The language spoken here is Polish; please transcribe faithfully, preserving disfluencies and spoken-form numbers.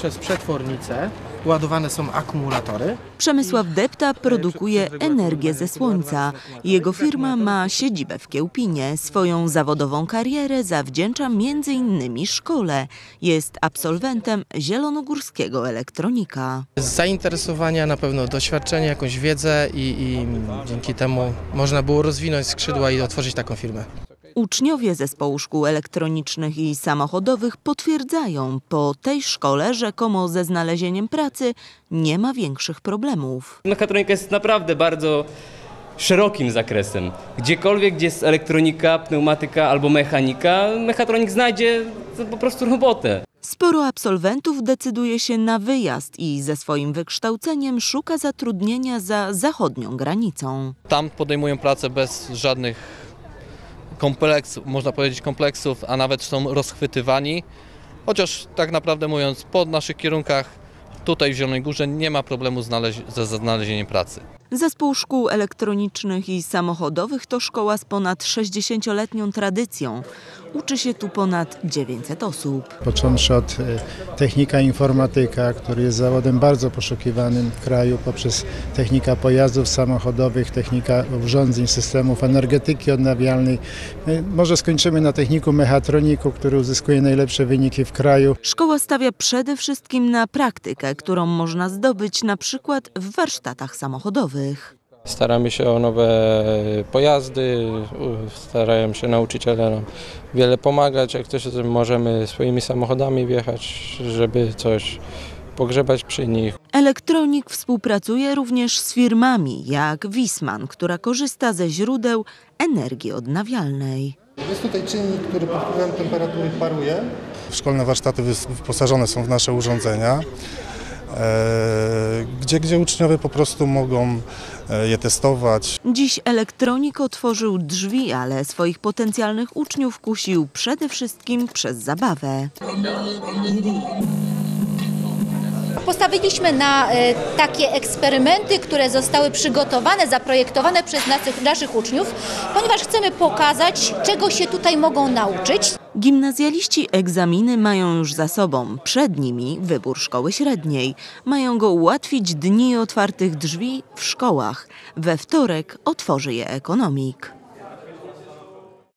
przez przetwornicę, ładowane są akumulatory. Przemysław Depta produkuje energię ze słońca. Jego firma ma siedzibę w Kiełpinie. Swoją zawodową karierę zawdzięcza między innymi szkole. Jest absolwentem zielonogórskiego elektronika. Z zainteresowania na pewno doświadczenie, jakąś wiedzę i, i dzięki temu można było rozwinąć skrzydła i otworzyć taką firmę. Uczniowie Zespołu Szkół Elektronicznych i Samochodowych potwierdzają po tej szkole rzekomo ze znalezieniem pracy nie ma większych problemów. Mechatronika jest naprawdę bardzo szerokim zakresem. Gdziekolwiek, gdzie jest elektronika, pneumatyka albo mechanika, mechatronik znajdzie po prostu robotę. Sporo absolwentów decyduje się na wyjazd i ze swoim wykształceniem szuka zatrudnienia za zachodnią granicą. Tam podejmują pracę bez żadnych kompleksów, można powiedzieć kompleksów, a nawet są rozchwytywani. Chociaż tak naprawdę mówiąc, po naszych kierunkach tutaj w Zielonej Górze nie ma problemu ze znalezieniem pracy. Zespół Szkół Elektronicznych i Samochodowych to szkoła z ponad sześćdziesięcioletnią tradycją. Uczy się tu ponad dziewięćset osób. Począwszy od technika informatyka, który jest zawodem bardzo poszukiwanym w kraju, poprzez technika pojazdów samochodowych, technika urządzeń, systemów energetyki odnawialnej. Może skończymy na techniku mechatroniku, który uzyskuje najlepsze wyniki w kraju. Szkoła stawia przede wszystkim na praktykę, którą można zdobyć na przykład w warsztatach samochodowych. Staramy się o nowe pojazdy, starają się nauczyciele nam wiele pomagać, jak też możemy swoimi samochodami wjechać, żeby coś pogrzebać przy nich. Elektronik współpracuje również z firmami jak Wisman, która korzysta ze źródeł energii odnawialnej. Jest tutaj czynnik, który pod wpływem temperatury paruje. Szkolne warsztaty wyposażone są w nasze urządzenia, Gdzie, gdzie uczniowie po prostu mogą je testować. Dziś elektronik otworzył drzwi, ale swoich potencjalnych uczniów kusił przede wszystkim przez zabawę. Postawiliśmy na takie eksperymenty, które zostały przygotowane, zaprojektowane przez naszych, naszych uczniów, ponieważ chcemy pokazać, czego się tutaj mogą nauczyć. Gimnazjaliści egzaminy mają już za sobą. Przed nimi wybór szkoły średniej. Mają go ułatwić dni otwartych drzwi w szkołach. We wtorek otworzy je ekonomik.